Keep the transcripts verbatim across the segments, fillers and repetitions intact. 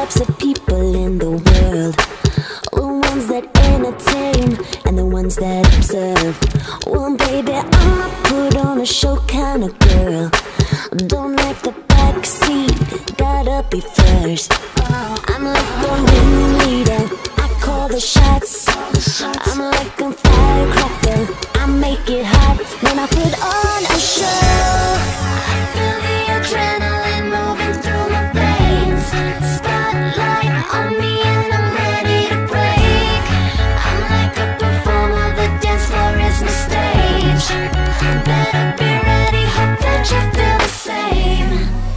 types of people in the world. The ones that entertain and the ones that observe. Well, baby, I'm a put on a show kind of girl. Don't like the back seat, gotta be first. I'm like the room leader, I call the shots. I'm like a firecracker, I make it hot when I put on a show. I feel the adrenaline moving through my veins. Spotlight on me and I'm ready to break. I'm like a performer, the dance floor is my stage. Better be ready, hope that you feel the same.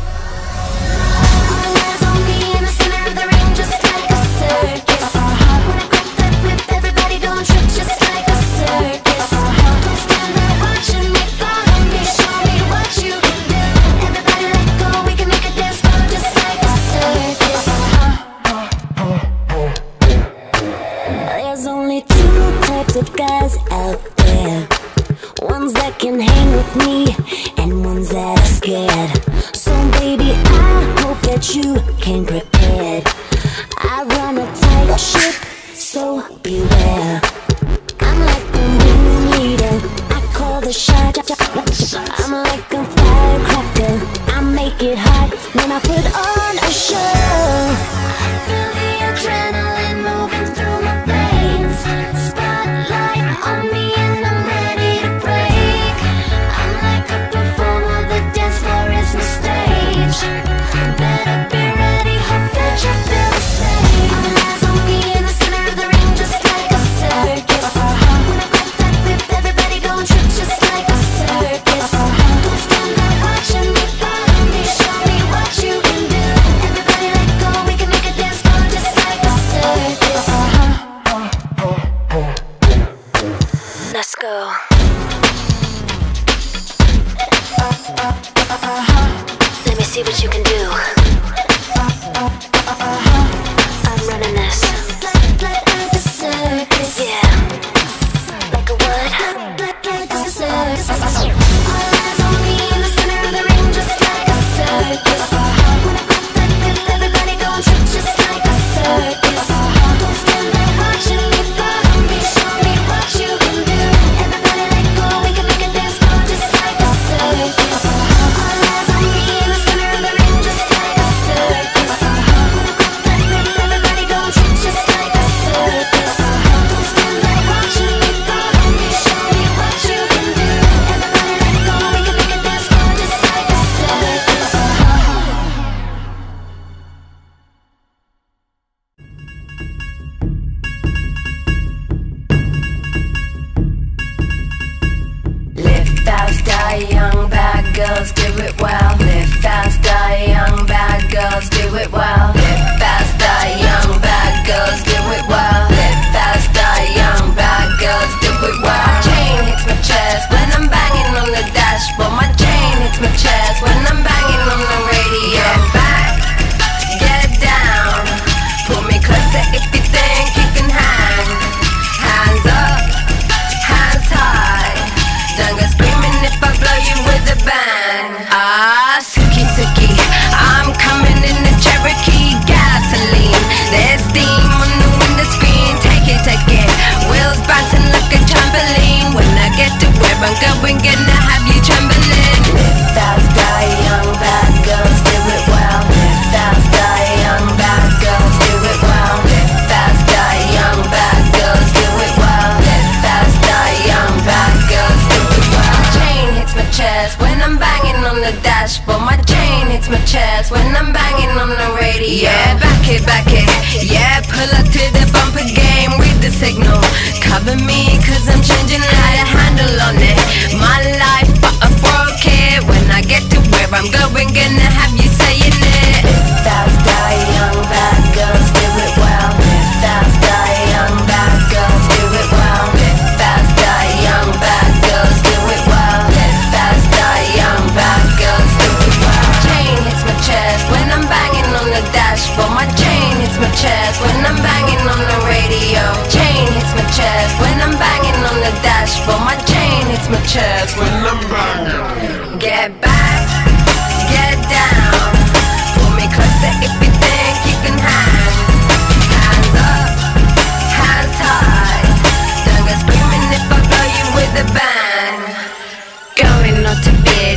All eyes on me in the center of the ring, just like a circus. When I grip that whip, everybody don't trip, just like a circus. Don't stand there watching me, follow me, show me what you can do. Everybody let go, we can make a dance floor just like a circus. There's only two types of guys out there. Ones that can hang with me and ones that are scared. So baby, I hope that you came prepared. I run a tight ship, so beware. I'm like the room leader, I call the shot. I'm like a firecracker, I make it hot when I put on a show. I feel the adrenaline moving through my veins. Spotlight on me and I'm ready to break. I'm like a performer, the dance floor is my stage. Better be ready, hope that you feel the same. All eyes on me in the center of the ring, just like a circus. When I grip that whip, everybody gon' trip, just like a circus. Don't stand there watching me, follow me, show me what you can do. Everybody let go, we can make a dance floor just like a circus. Let's go. Let me see what you can do. I'm running this. Like a circus. Yeah. Like a what? Like a circus. All eyes on me in the center of the ring, just like a circus. When I grip that whip, everybody gon' trip, just like a circus. Don't stand there watching me, follow me, show me what you can do. Everybody let go, we can make a dance floor just like a circus. All eyes on me in the center of the ring, just like a circus. When I grip that whip, everybody gon' trip, just like a circus. Don't stand there watching me, follow me, show me what you can do. Everybody let go, we can make a dance floor just like a circus. Live fast, die young, bad girls do it well. Live fast, die young, bad girls do it well. Live fast, die young, bad girls do it well. Live fast, die young, bad girls do it well. My chain hits my chest when I'm banging on the dashboard. My chain hits my chest when I'm banging on the radio. Get back, get down, pull me closer if you think you can hang. Hands up, hands high. Don't go screaming if I blow you with a bang. Ah, Suki Suki, I'm coming in the Cherokee gasoline. There's steam on the window screen. Take it, take it. Wheels bouncing like a trampoline. When I get to where I'm going, gonna have you trembling. Live fast, die young, bad girls do it well. Live fast, die young, bad girls do it well. Live fast, die young, bad girls do it well. Live fast, die young, bad girls do it well. My chain hits my chest when I'm banging on the dashboard. My chain hits my chest when I'm banging on the radio. Yeah, back it, back it. Yeah, pull up to the bumper game with the signal. Cover me cause I'm changing how to handle on it. My life but I broke it. When I get to where I'm going, gonna have you saying it. Live fast, die young, bad girls do it well. Live fast, die young, bad girls do it well. Live fast, die young, bad girls do it well. Live fast, die young, bad girls do it well. My chain hits my chest when I'm banging on the dashboard. My chain hits my chest when I'm banging on the radio. Chain hits my chest when I'm banging on the dashboard. My chain hits my chest when I'm banging. Get back, get down, pull me closer if you think you can hide.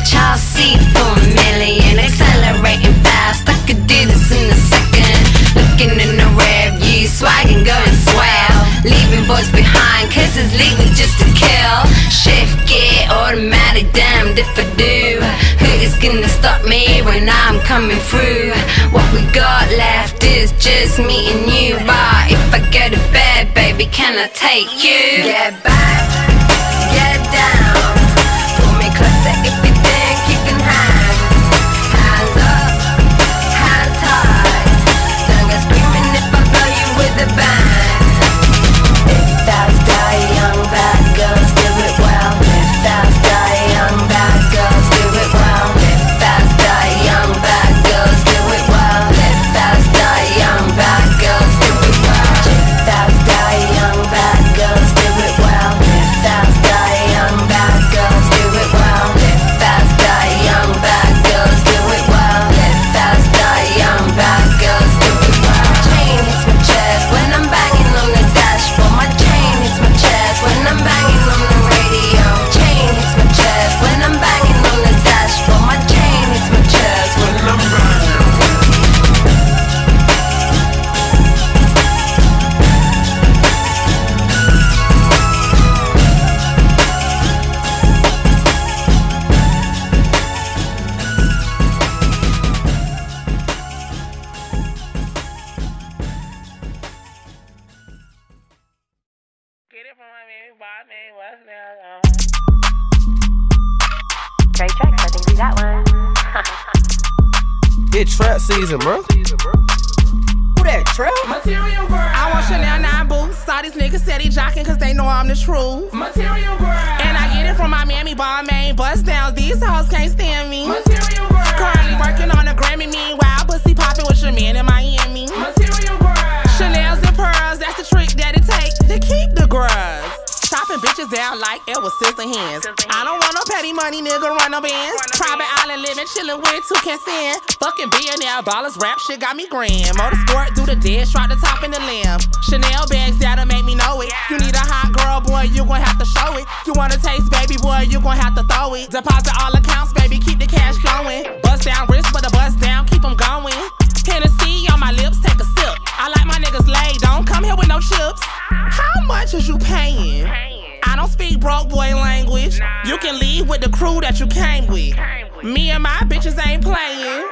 bitch, I'll see for a million. Accelerating fast, I could do this in a second. Looking in the rear view, swagging, going swell. Leaving boys behind, cause it's legal just to kill. Shift gear, automatic, damned if I do. Who is gonna stop me when I'm coming through? What we got left is just me and you. But if I go to bed, baby, can I take you? Get back, get down. Pull me closer if you think you can hang. Hands up, hands high. Don't go screaming if I blow you with a bang. If that's die young bad girls, do it well. If that's die young bad girls, do it well. If that's die young bad girls, do it well. If that's die young bad girls, do it well. If that's die young bad girls, do it well. If that's die young bad girls, do it well. If that's die young bad girls, do it well. If that's die young bad girls, do it well. Chain hits my chest when I'm banging on the dashboard. My chain hits my chest when I'm banging on the radio. Chain hits my chest when I'm banging on the dashboard. My chain hits my chest when I'm banging. Get it from my baby, boss, man. What's now? Great tracks, I think we got one. It's trap season, bro. Who that, trap? Material girl. I want Chanel nine boots. Saw these niggas steady jocking cause they know I'm the truth. Material girl. And I get it from my Miami ball main. Bust down, these hoes can't stand me. Material girl. Currently working on a Grammy, meanwhile pussy popping with your man in Miami. Material girl. Chanel's and pearls, that's the trick that it take to keep the grubs. Chopping bitches down like it was sister hands. I don't want no petty money, nigga, run no bands. Private island living, chillin' with two can stand. Fucking billionaire ballers, rap shit got me grand. Motorsport, do the dead, strike the top in the limb. Chanel bags, that'll make me know it. You need a hot girl, boy, you gon' have to show it. You wanna taste, baby, boy, you gon' have to throw it. Deposit all accounts, baby, keep the cash flowing. Bust down wrist, but the bust down, keep them going. Hennessy on my lips, take a sip. I like my niggas laid, don't come here with no chips. How much is you paying? I don't speak broke boy language. You can leave with the crew that you came with. Me and my bitches ain't playing.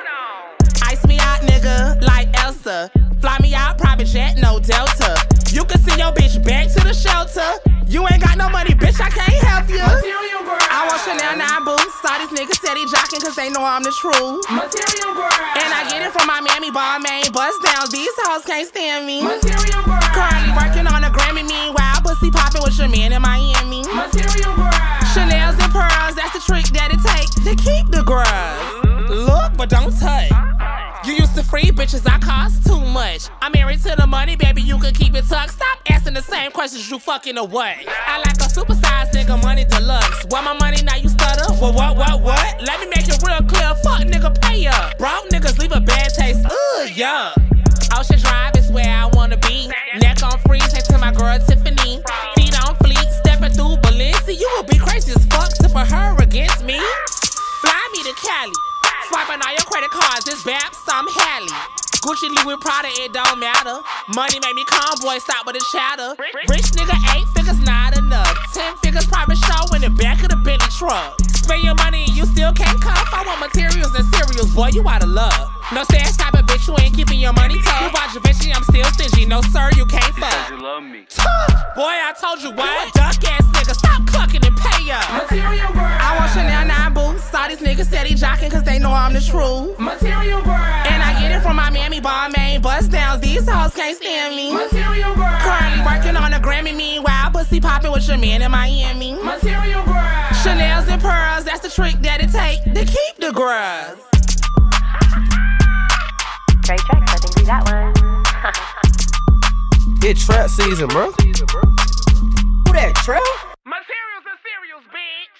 Ice me out, nigga, like Elsa. Fly me out, private jet, no Delta. You can send your bitch back to the shelter. You ain't got no money, bitch, I can't help you. Material girl. I want Chanel nine boots. Saw these niggas steady jocking cause they know I'm the truth. Material girl. And I get it from my Miami ball main. Bust down, these hoes can't stand me. Material girl. Currently working on a Grammy, meanwhile pussy popping with your man in Miami. Material girl. Chanel's and pearls, that's the trick that it take to keep the grubs. Look, but don't touch. You used to free bitches, I cost too much. I'm married to the money, baby, you can keep it tucked. Stop asking the same questions, you fucking away. I like a supersized nigga, money deluxe. Want my money, now you stutter? Well, what, what, what? Let me make it real clear, fuck nigga, pay up. Broke niggas leave a bad taste, ugh, yeah. Ocean Drive is where I wanna be. Neck on freeze, next to my girl Tiffany. Feet on fleek, stepping through Balenci. You would be crazy as fuck to put her against me. Fly me to Cali. Swiping all your credit cards, this Babs, I'm Hallie. Gucci, Louis, Prada, it don't matter. Money make me calm, boy, stop with the chatter. Rich nigga, eight figures not enough. Ten figures private show in the back of the Bentley truck. Spend your money and you still can't cuff. I want materials and cereals, boy, you out of love. No stash type of bitch, you ain't keeping your money tough. You bought Givenchy, I'm still stingy. No sir, you can't fuck. You love me. Boy, I told you what? You a duck ass nigga, stop clucking and pay up. Material girl. I want Chanel nine boots. Saw these niggas steady jocking cause they know I'm the truth. Material girl. And I get it from my Miami ball main. Bust down, these hoes can't stand me. Material girl. Currently working on a Grammy, meanwhile pussy popping with your man in Miami. Material girl. Chanel's and pearls, that's the trick that it take to keep the grubs. Great tracks, I think we got one. It's trap season, bro. Who that, trap? Materials and cereals, bitch.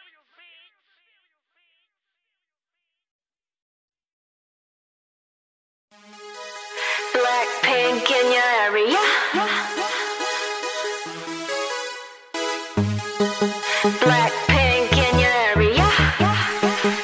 Black pink in your area. Black pink in your area.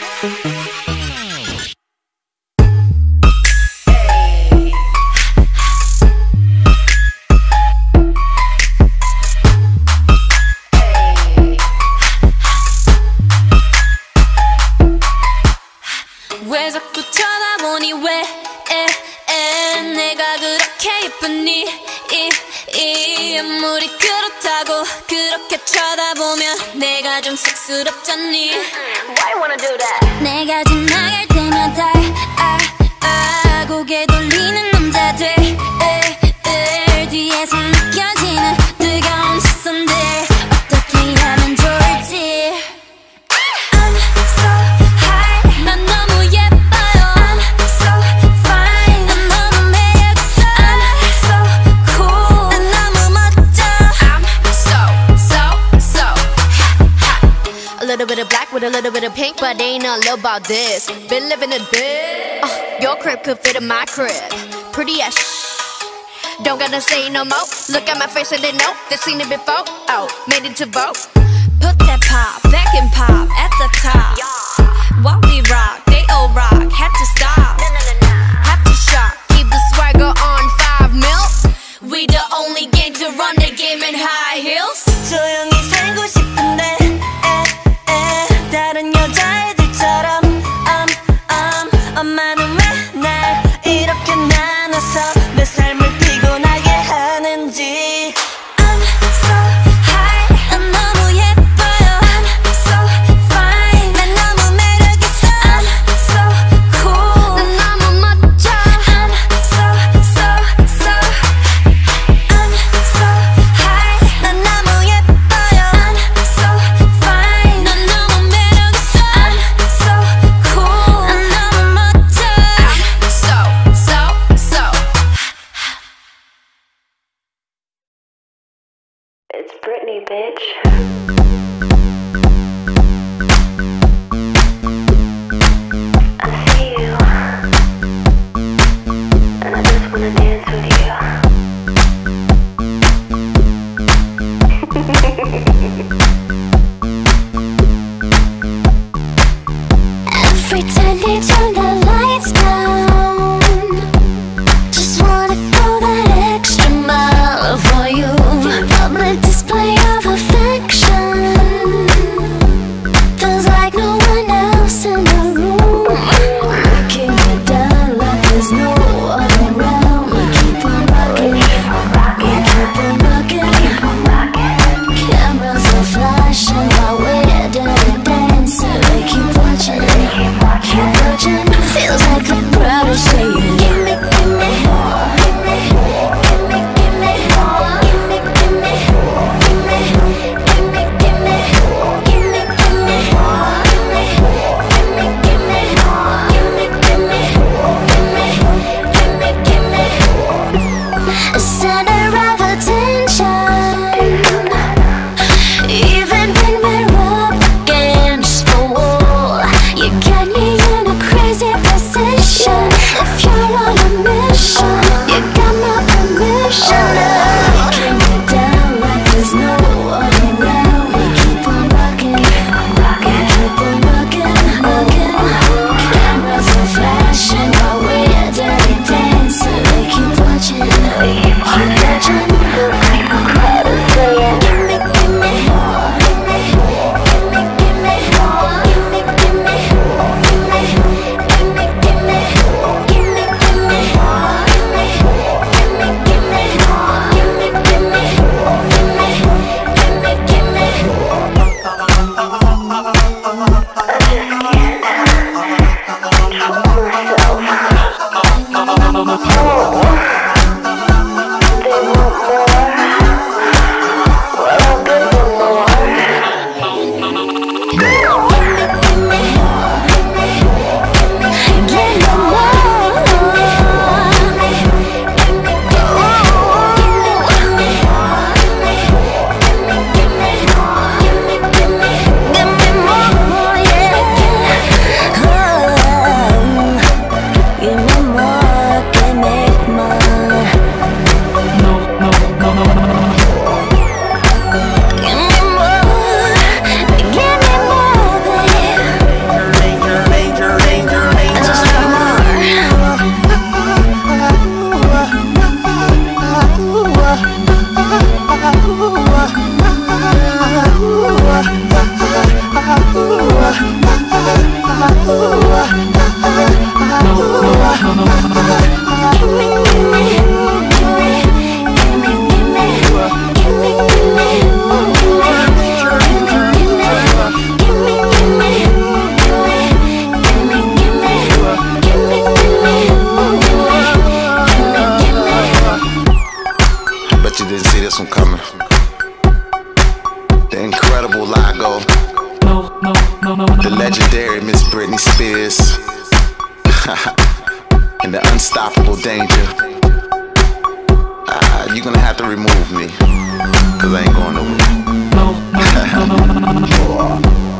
이렇게 예쁘니 이, 이 아무리 그렇다고 그렇게 쳐다보면 내가 좀 쑥스럽잖니. Why you wanna do that? 내가 지나갈 때마다 아, 아, 고개 돌리는 남자들 에, 에, 뒤에서 느껴지는 뜨거운 시선들 어떻게 하면 좋을지. I'm so high 난 너무 예뻐요. I'm so fine 난 너무 매력있어. I'm so cool 난 너무 멋져. I'm so, so, so hot. A little bit of black with a little bit of pink, but they ain't nothing about this. Been living it big. Uh, your crib could fit in my crib. Pretty as sh. Don't gotta say no more. Look at my face and they know they've seen it before. Oh, made it to vote. Put that pop back and pop at the top. While we rock, they all rock. Had to stop. Have to shop. Keep the swagger on five mil. We the only gang to run the game in high heels. 조용히 살고 싶은데 에, 에, 다른 여자애들처럼 um, um, 엄마는 왜 날 이렇게 나눠서 내 삶을 피곤하게 하는지. I'm so high 난 너무 예뻐요. I'm so fine 난 너무 매력있어. I'm so cool 난 너무 멋져. I'm so so so I'm so high 난 너무 예뻐요. I'm so fine 난 너무 매력있어. I'm so cool 난 너무 멋져. So, so, so. It's Britney, bitch. I see you, and I just wanna dance with you. Every time they turn the lights down, just wanna go that extra mile for you. Public display of affection feels like no one else in the room. Looking it down like there's no one around. We keep on rocking, we keep on rocking. Cameras are flashing while we're doing dancing. We keep watching, keep watching. Feels like the crowd is saying, give me, give me, give me, give me, give me, give me, give me, give me, give me, give me, give me, give me, give me, give me, give me, give me, give me, give me, give me. A center of attention, even when we're unforgettable Lago, the legendary Miss Britney Spears, and the unstoppable Danger. Uh, you're gonna have to remove me, cause I ain't going nowhere.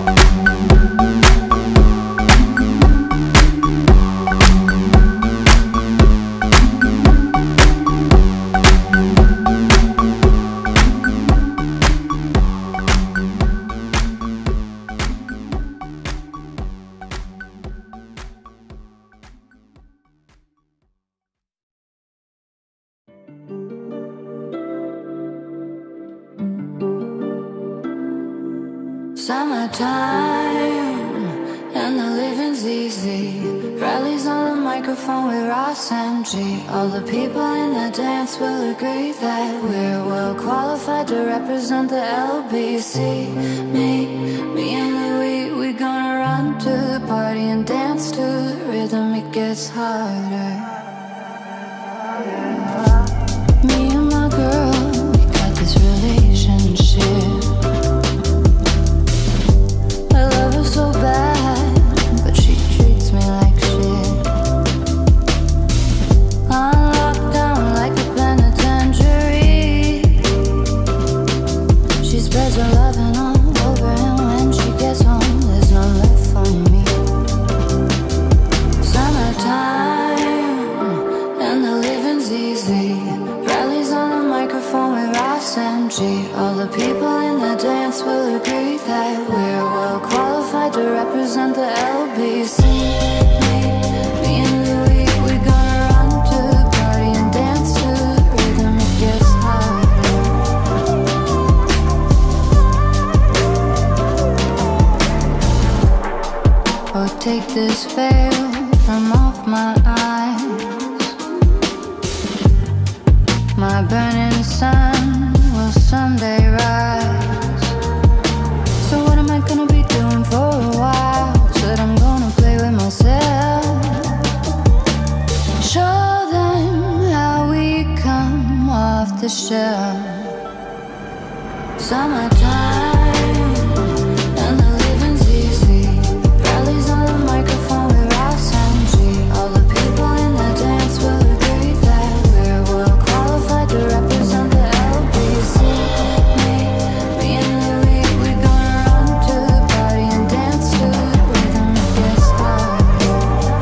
Summertime, and the living's easy. Rallies on the microphone with Ross M G. All the people in the dance will agree that we're well qualified to represent the L B C. Me, me and Louis, we gonna run to the party and dance to the rhythm. It gets harder. Me and my girl, we got this relationship. I love her so bad, but she treats me like shit. I'm locked down like a penitentiary. She spreads her loving all over, and when she gets home, there's none left for me. Summertime, and the living's easy. Rallies on the microphone with Ross M G. All the people in the dance will agree that we're well qualified to represent the L B C. Me, me and Louis, we gonna run to the party and dance to the rhythm. It gets harder. Oh, take this veil from off my eyes. My burning sun will someday rise. So what am I gonna be doing for a while? Said I'm gonna play with myself. Show them how we come off the shelf. Summertime, and the living's easy. Rallies on the microphone with Ross M G. All the people in the dance will agree that we're well qualified to represent the L B C. Me, me and Louis, we gonna run to the party and dance to the rhythm. It gets harder.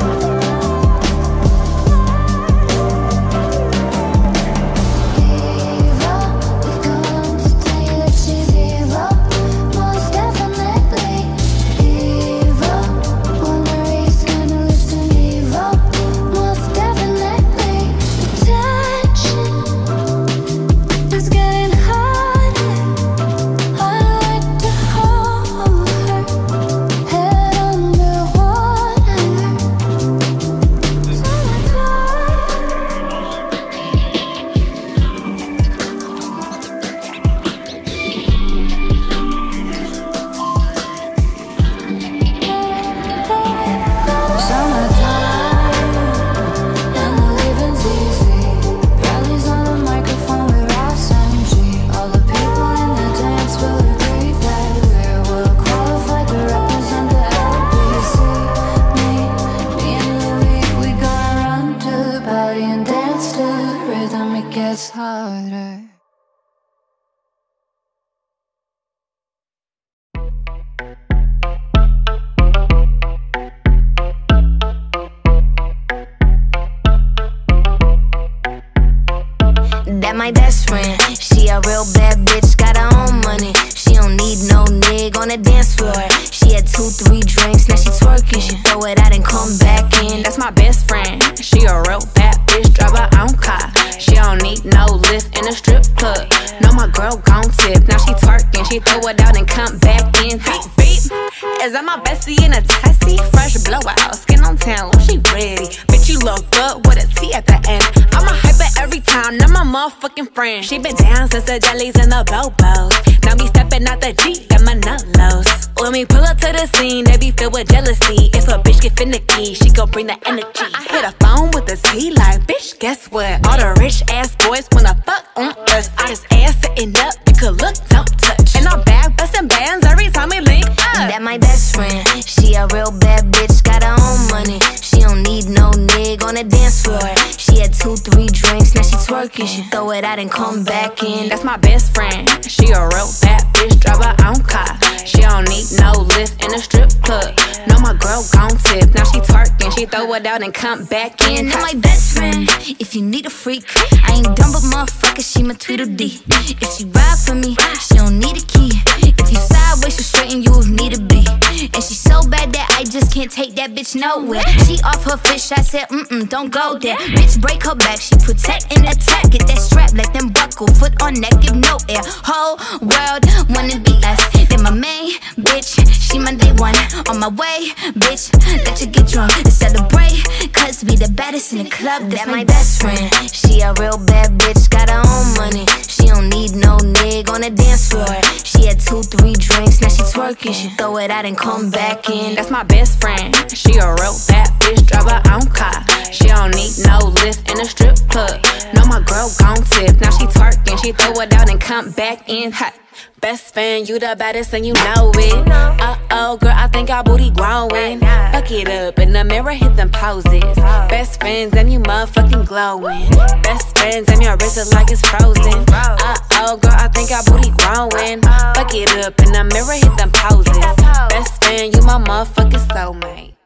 Diva, we come to tell you that she's evil, most definitely. Diva, on the race, gonna listen evil, most definitely. Attention is getting harder. I'd like to hold her head underwater. Summertime, and the living's easy. Rallies on the microphone with Ross M G. All the people in the dance will agree that we're well qualified to represent the L B C. Me, me and Louis, we gonna run to the party and dance to the rhythm. It gets harder. That my best friend, she a real bad bitch, got her own money. She don't need no nig on the dance floor. She had two, three drinks, now she twerking. She throw it out and come back in. That's my best friend. She a real bad bitch, drive her own car. She don't need no lift in a strip club. No, my girl gon' tip. Now she twerking, she throw it out and come back in. Beep, beep. Is that my bestie in a tessie? Fresh blowout, skin on town, she ready. Bitch, you look good with a T at the end. I'm a hyper every time, not my motherfucking friend. She been down since the jellies and the bobos. Now me stepping out the Jeep, got my nut lows. When we pull up to the scene, they be filled with jealousy. If a bitch get finicky, she gon' bring the energy. I hit a phone with a T like, bitch, guess what? All the rich ass boys wanna fuck on us. I just ass sitting up, you could look, don't touch. And our bad bustin' bands every time we link up. That my best friend, she a real bad bitch, got her own money. She don't need no nigga on the dance floor. She had two, three drinks, now she twerking. She throw it out and come back in. That's my best friend, she a real bad bitch, drive her own car. She don't need no lift in a strip club. No, my girl gon' tip, now she twerking. She throw it out and come back in. That my best friend, if you need a freak, I ain't dumb but motherfucker, she my Tweedledee. If she ride for me, she don't need a key. If you sideways, she'll straighten you if need to be. And she so bad that I just can't take that bitch nowhere. She off her fish, I said, mm-mm, don't go there. Bitch, break her back, she protect and attack. Get that strap, let them buckle, foot on neck, give no air. Whole world wanna be us. Then my main bitch, she my day one. On my way, bitch, let you get drunk and celebrate, cause we the baddest in the club. That's my best friend, she a real bad bitch, got her own money. She don't need no nigga on the dance floor. She had two, three drinks, now she twerking. She throw it out and come back in. That's my best friend, she a real bad bitch, drive her own car. She don't need no lift in a strip club. No, my girl gon' tip, now she twerking. She throw it out and come back in hot. Best friend, you the baddest and you know it. Uh-oh, girl, I think our booty growing. Fuck it up, in the mirror, hit them poses. Best friends and you motherfucking glowing. Best friends and your wrist is like it's frozen. Uh-oh, girl, I think our booty growing. Fuck it up, in the mirror, hit them poses. Best friend, you my motherfucking soulmate.